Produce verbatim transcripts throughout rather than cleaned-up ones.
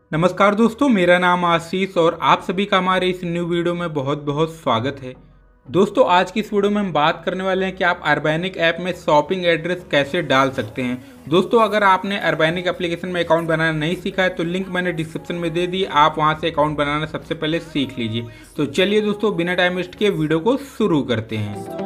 नमस्कार दोस्तों, मेरा नाम आशीष और आप सभी का हमारे इस न्यू वीडियो में बहुत बहुत स्वागत है। दोस्तों, आज की इस वीडियो में हम बात करने वाले हैं कि आप अर्बैनिक ऐप में शॉपिंग एड्रेस कैसे डाल सकते हैं। दोस्तों, अगर आपने अर्बैनिक एप्लीकेशन में अकाउंट बनाना नहीं सीखा है तो लिंक मैंने डिस्क्रिप्शन में दे दी, आप वहां से अकाउंट बनाना सबसे पहले सीख लीजिए। तो चलिए दोस्तों, बिना टाइम वेस्ट किए वीडियो को शुरू करते हैं।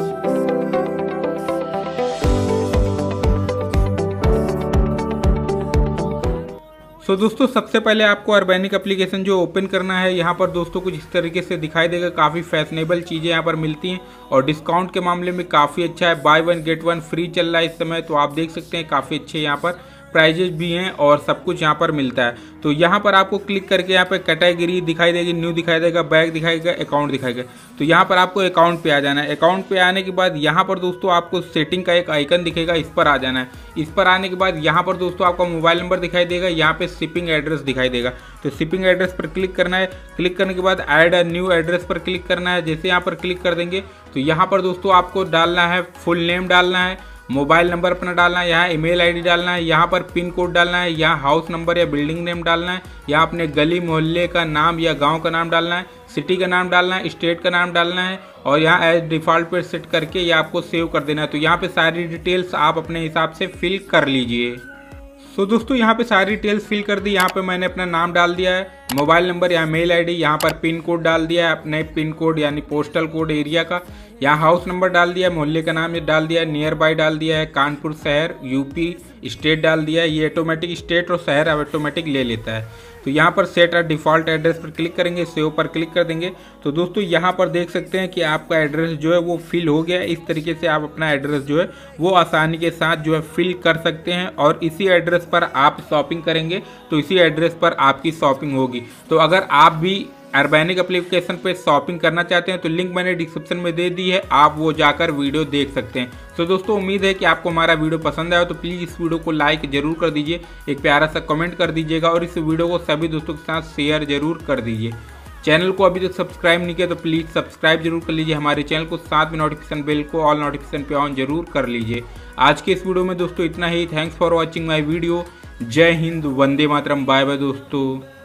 तो दोस्तों, सबसे पहले आपको अर्बैनिक एप्लीकेशन जो ओपन करना है, यहाँ पर दोस्तों कुछ इस तरीके से दिखाई देगा। काफ़ी फैशनेबल चीज़ें यहाँ पर मिलती हैं और डिस्काउंट के मामले में काफ़ी अच्छा है। Buy one get one free चल रहा है इस समय, तो आप देख सकते हैं काफ़ी अच्छे यहाँ पर प्राइजेज भी हैं और सब कुछ यहाँ पर मिलता है। तो यहाँ पर आपको क्लिक करके यहाँ पे कैटेगरी दिखाई देगी, न्यू दिखाई देगा, बैग दिखाएगा, अकाउंट दिखाएगा। तो यहाँ पर आपको अकाउंट पे आ जाना है। अकाउंट पे आने के बाद यहाँ पर दोस्तों आपको सेटिंग का एक आइकन दिखेगा, इस पर आ जाना है। इस पर आने के बाद यहाँ पर दोस्तों आपका मोबाइल नंबर दिखाई देगा, यहाँ पे शिपिंग एड्रेस दिखाई देगा। तो शिपिंग एड्रेस पर क्लिक करना है। क्लिक करने के बाद ऐड अ न्यू एड्रेस पर क्लिक करना है। जैसे यहाँ पर क्लिक कर देंगे तो यहाँ पर दोस्तों आपको डालना है, फुल नेम डालना है, मोबाइल नंबर अपना डालना है, यहाँ ईमेल आईडी डालना है, यहाँ पर पिन कोड डालना है, यहाँ हाउस नंबर या बिल्डिंग नेम डालना है, यहाँ अपने गली मोहल्ले का नाम या गांव का नाम डालना है, सिटी का नाम डालना है, स्टेट का नाम डालना है और यहाँ एज डिफ़ॉल्ट पर सेट करके ये आपको सेव कर देना है। तो यहाँ पे सारी डिटेल्स आप अपने हिसाब से फिल कर लीजिए। तो दोस्तों, यहाँ पे सारी डिटेल्स फिल कर दी। यहाँ पे मैंने अपना नाम डाल दिया है, मोबाइल नंबर या मेल आईडी, यहाँ पर पिन कोड डाल दिया है, अपने पिन कोड यानी पोस्टल कोड एरिया का, यहाँ हाउस नंबर डाल दिया है, मोहल्ले का नाम ये डाल दिया है, नियर बाय डाल दिया है, कानपुर शहर, यूपी, स्टेट डाल दिया है। ये ऑटोमेटिक स्टेट और शहर ऑटोमेटिक ले लेता है। तो यहाँ पर सेट अ डिफ़ॉल्ट एड्रेस पर क्लिक करेंगे, सेव पर क्लिक कर देंगे। तो दोस्तों, यहाँ पर देख सकते हैं कि आपका एड्रेस जो है वो फिल हो गया है। इस तरीके से आप अपना एड्रेस जो है वो आसानी के साथ जो है फिल कर सकते हैं और इसी एड्रेस पर आप शॉपिंग करेंगे तो इसी एड्रेस पर आपकी शॉपिंग होगी। तो अगर आप भी अर्बैनिक एप्लीकेशन पे शॉपिंग करना चाहते हैं तो लिंक मैंने डिस्क्रिप्शन में दे दी है, आप वो जाकर वीडियो देख सकते हैं। तो दोस्तों, उम्मीद है कि आपको हमारा वीडियो पसंद आया, तो प्लीज़ इस वीडियो को लाइक जरूर कर दीजिए, एक प्यारा सा कमेंट कर दीजिएगा और इस वीडियो को सभी दोस्तों के साथ शेयर जरूर कर दीजिए। चैनल को अभी तक सब्सक्राइब नहीं किया तो प्लीज़ सब्सक्राइब जरूर कर लीजिए हमारे चैनल को, साथ में नोटिफिकेशन बेल को ऑल नोटिफिकेशन पे ऑन जरूर कर लीजिए। आज के इस वीडियो में दोस्तों इतना ही। Thanks for watching my video. जय हिंद, वंदे मातरम, बाय बाय दोस्तों।